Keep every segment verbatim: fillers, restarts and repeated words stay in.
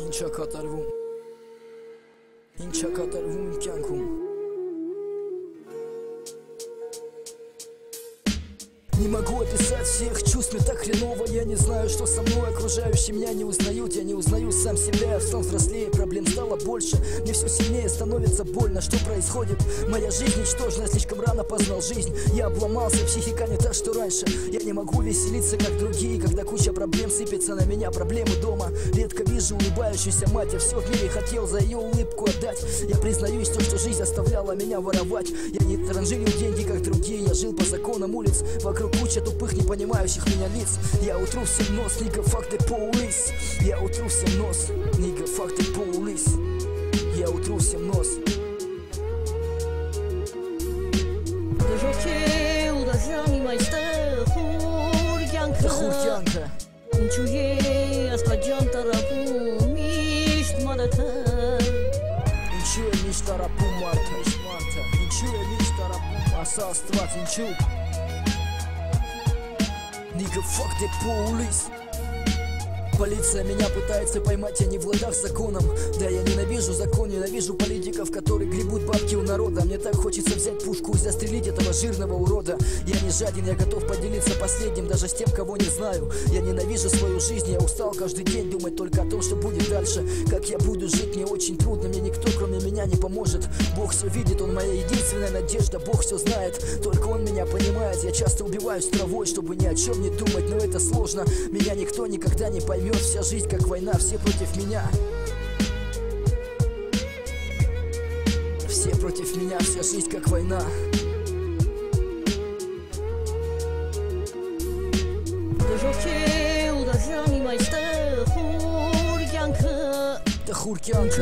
Ինչա կատարվում, ինչա կատարվում իմ կյանքում։ Не могу описать всех чувств, мне так хреново. Я не знаю, что со мной, окружающие меня не узнают. Я не узнаю сам себя, я стал взрослее, проблем стало больше. Мне все сильнее становится больно, что происходит. Моя жизнь ничтожна, я слишком рано познал жизнь. Я обломался, психика не та, что раньше. Я не могу веселиться, как другие, когда куча проблем сыпется на меня. Проблемы дома, редко вижу улыбающуюся мать. Я все в мире хотел за ее улыбку отдать. Я признаюсь, то, что жизнь заставляла меня воровать. Я не транжирил деньги, как другие. Я жил по законам улиц, вокруг куча тупых, не понимающих меня лиц. Я утру всем нос, nigga, fuck the police. Я утру всем нос, nigga, fuck the police. Я утру всем нос. Да хуртянка. Ничего я мечта рапу марта, ничего я мечта рапу аса астват, ничего. Nigga, fuck the police. Полиция меня пытается поймать, я не в ладах с законом. Да, я ненавижу закон, ненавижу политиков, которые гребут бабки у народа. Мне так хочется взять пушку и застрелить этого жирного урода. Я не жаден, я готов поделиться последним, даже с тем, кого не знаю. Я ненавижу свою жизнь, я устал каждый день думать только о том, что будет дальше. Как я буду жить, мне очень трудно, мне никто кроме меня не поможет. Бог все видит, Он моя единственная надежда, Бог все знает, только Он меня понимает. Я часто убиваюсь травой, чтобы ни о чем не думать, но это сложно. Меня никто никогда не поймет. Вся жизнь как война, все против меня. Все против меня, вся жизнь как война. Да хуртянка.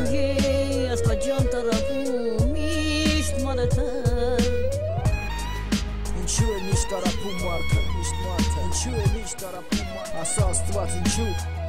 Ничего я мечта рапу марта, ничего я мечта рапу марта аса астват, ничего.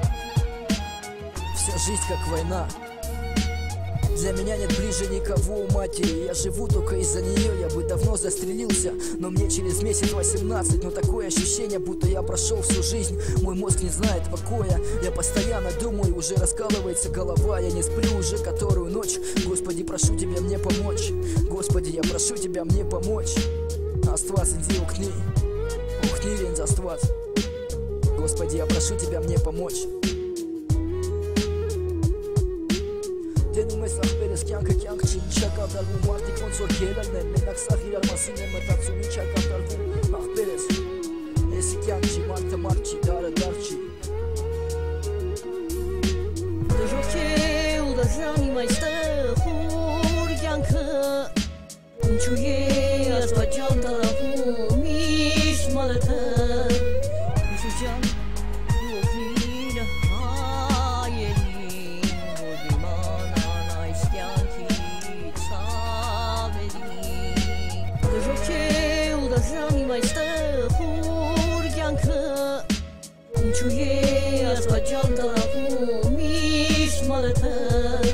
Вся жизнь как война. Для меня нет ближе никого у матери. Я живу только из-за нее, я бы давно застрелился. Но мне через месяц восемнадцать. Но такое ощущение, будто я прошел всю жизнь. Мой мозг не знает покоя. Я постоянно думаю, уже раскалывается голова. Я не сплю уже которую ночь. Господи, прошу Тебя мне помочь. Господи, я прошу Тебя мне помочь. Астват инди укни, укни рен застват. Господи, я прошу Тебя мне помочь. Դենում ես ախպերս կյանքը կյանք չի, ինչա կատարվում մարդիկ ոնց որ գերալն են, մենակ սաղ իրար մասին են մտածում, ինչա կատարվում ախպերս, եսի կյանք չի, մարդը մարդ չի, դարը դար չի. Դժող չէ ու դժան իմ այստեղ խուր կյանքը, ինչու է աստվածյան տարապում միշտ մալեթը, Հիսուս ջան, դու օգնիր հայերին, որ դիմանան այս կյանքից ավելին. Դժող չէ ու դժան իմ այստեղ խուր կյանքը, ինչու է աստվածյան տարապում միշտ մալեթը